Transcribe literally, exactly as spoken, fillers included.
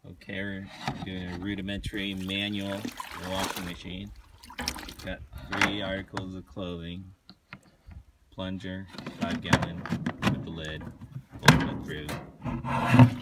Okay, we're doing a rudimentary manual washing machine. Got three articles of clothing. Plunger, five gallon with the lid, open it through.